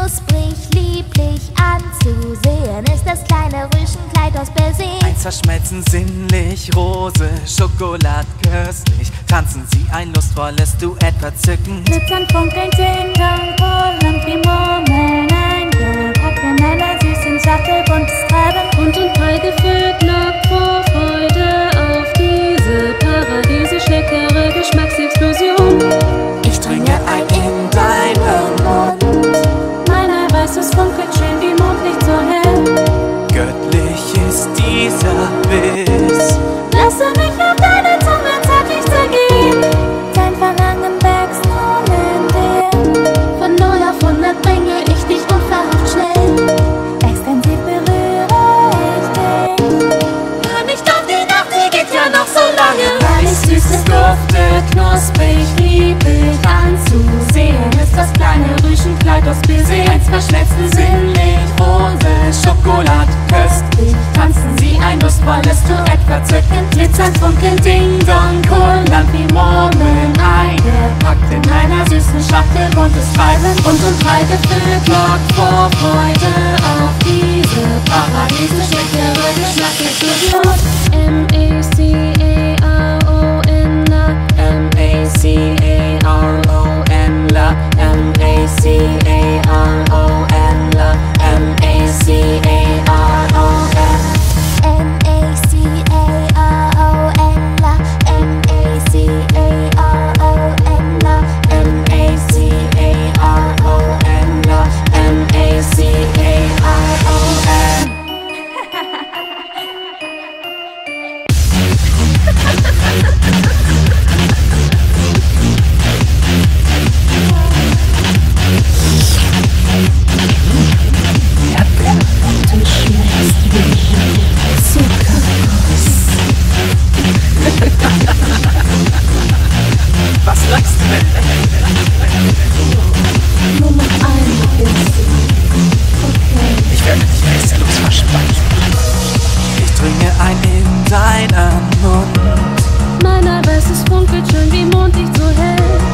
Knusprig, lieblich anzusehen ist das kleine Rüschenkleid aus Baiser. Ein Zerschmelzen sinnlich, Rose, Schokolad köstlich. Tanzen sie ein lustvolles Duett verzückend. Glitzern, funkeln, Ding Dong, pullend wie Murmeln eingepackt in einer süßen Schachtel, buntes Treiben. Rund und prall gefüllt, nackt vor Freude auf diese paradiesisch leckere Geschmacksexplosion. Ich trinke ein in deinen Mund. Mein Eiweiß, es funkelt schön wie Mondlicht so hell. Göttlich ist dieser Biss. Lasse mich auf deine Zunge zärtlich zergehen. Dein Verlangen wächst nun in dir. Von 0 auf 100 bringe ich dich unverhofft schnell. Extensiv berühre ich dich. Hör nicht auf, die Nacht, die geht ja noch so lange. Herrlich süßes duftet, knusprig, lieblich anzusehen ist das kleine Rüschenkleid aus Baiser. Eins verschmelzen sinnlich, Rose, Schokolad köstlich. Tanzen sie ein lustvolles Duett verzückend. Glitzern, funkeln, Ding Dong, kullern wie Murmeln eingepackt in einer süßen Schachtel, buntes Treiben. Rund und frei gefüllt, lockt vor Freude auf diese paradiesisch leckere Geschmacksexplosion. M-A-C-A-R-O-N, M-A-C-A-R-O-N, M-A-C-A-R-O-N, M-A-C-A-R-O-N. Was lachst du denn? Nur noch einmal bitte. Okay. Ich werde dich restlos verspeisen. Ich trinke ein in deinen Mund. Mein Eiweiß, es funkelt schön wie Mondlicht so hell.